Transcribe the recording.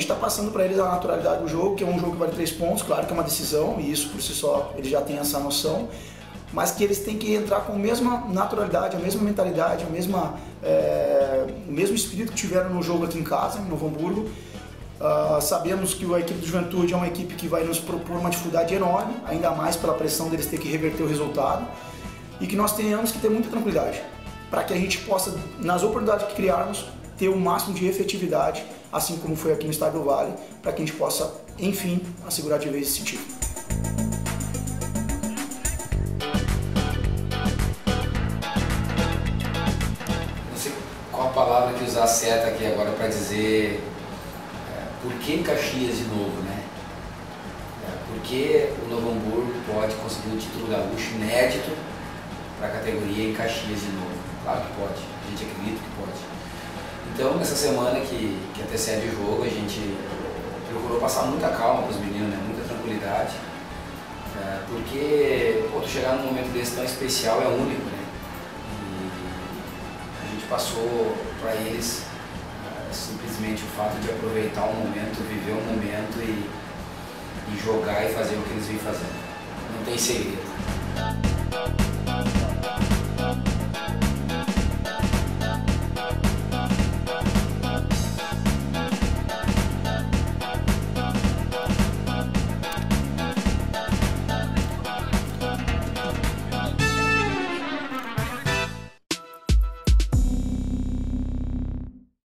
gente está passando para eles a naturalidade do jogo, que é um jogo que vale 3 pontos, claro que é uma decisão, e isso por si só eles já têm essa noção, mas que eles têm que entrar com a mesma naturalidade, a mesma mentalidade, o mesmo espírito que tiveram no jogo aqui em casa, em Novo Hamburgo. Sabemos que a equipe do Juventude é uma equipe que vai nos propor uma dificuldade enorme, ainda mais pela pressão deles ter que reverter o resultado, e que nós tenhamos que ter muita tranquilidade, para que a gente possa, nas oportunidades que criarmos, ter o máximo de efetividade, assim como foi aqui no Estádio do Vale, para que a gente possa, enfim, assegurar de vez esse título. Não sei qual a palavra que usar certa aqui agora para dizer por que Caxias de novo, né? Por que o Novo Hamburgo pode conseguir um título gaúcho inédito para a categoria em Caxias de novo? Claro que pode, a gente acredita que pode. Então, nessa semana que antecede o jogo, a gente procurou passar muita calma para os meninos, né? Muita tranquilidade, porque tu chegar num momento desse tão especial é único, né? E a gente passou para eles simplesmente o fato de aproveitar o momento, viver o momento e jogar e fazer o que eles vêm fazendo. Não tem segredo.